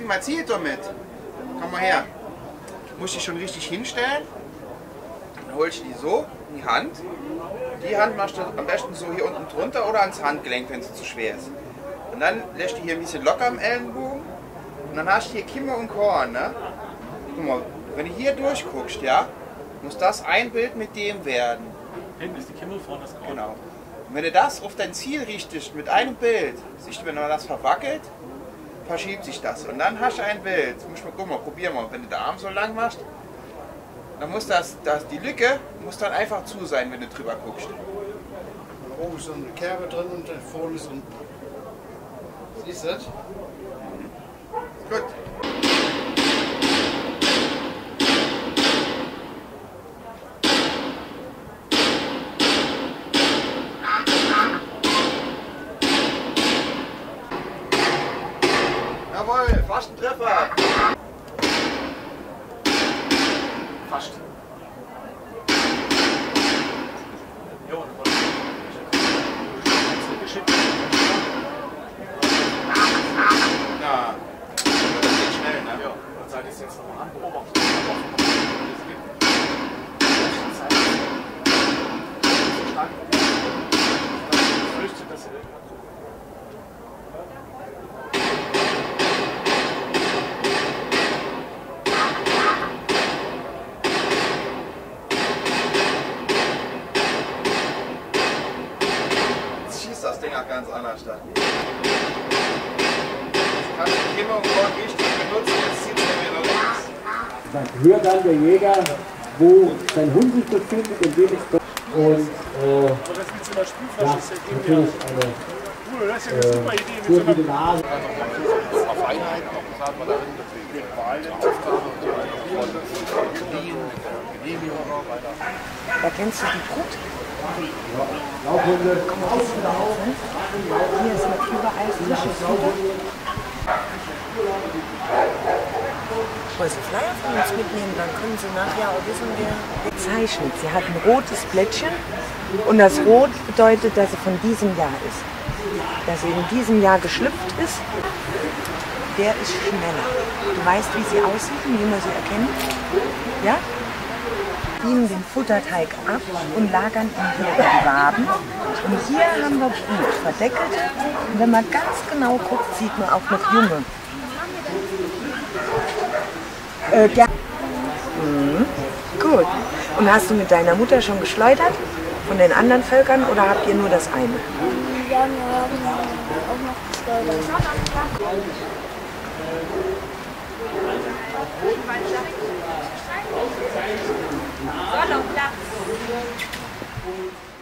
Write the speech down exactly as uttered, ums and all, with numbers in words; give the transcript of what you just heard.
wie man zieht damit. Komm mal her. Muss ich schon richtig hinstellen. Dann hol ich die so in die Hand. Die Hand machst du am besten so hier unten drunter oder ans Handgelenk, wenn es zu schwer ist. Und dann lässt du hier ein bisschen locker am Ellenbogen. Und dann hast du hier Kimme und Korn. Ne? Guck mal, wenn du hier durchguckst, ja, muss das ein Bild mit dem werden. Hinten ist die Kimme, vorne ist Korn. Genau. Und wenn du das auf dein Ziel richtest mit einem Bild, siehst du, wenn man das verwackelt, verschiebt sich das. Und dann hast du ein Bild. Muss mal, guck mal, probier mal. Wenn du den Arm so lang machst, dann muss das, das, die Lücke muss dann einfach zu sein, wenn du drüber guckst. Da oben ist so eine Kerbe drin und da vorne ist ein... Siehst du das? Gut. Jawohl, fast ein Treffer. Fast. Jo, und geschickt. Ja, das geht schnell, ne? Ja, und seit ich es jetzt nochmal anbeobachte, flüchtet das hier. Das Ding auch ganz anders dann. Jetzt kann ich Kimme und Korn richtig benutzen, jetzt zieht es mir wieder links. Dann hört dann der Jäger, wo sein Hund sich befindet, in dem es und äh, ja, natürlich eine Cool, das ist ja eine super Idee mit so einer gute Nase. Auf Einheiten auch gesagt, man darin betrieben. Aufgabe und so weiter. Genehmigung, Genehmigung und weiter. Da kennst du die gut? Laufhunde. Hier ist noch überall frisches Futter. Wollen Sie Flyer von uns mitnehmen, dann können Sie nachher auch wissen, wer gezeichnet. Sie hat ein rotes Blättchen und das Rot bedeutet, dass sie von diesem Jahr ist. Dass sie in diesem Jahr geschlüpft ist, der ist schneller. Du weißt, wie sie aussieht und wie man sie erkennt? Ja? Dienen den Futterteig ab und lagern ihn hier in die Waben. Und hier haben wir Brut verdeckelt. Und wenn man ganz genau guckt, sieht man auch noch Junge. Äh, ja. Mhm. Gut. Und hast du mit deiner Mutter schon geschleudert? Von den anderen Völkern oder habt ihr nur das eine? Ja, wir haben auch noch geschleudert. So, noch Platz.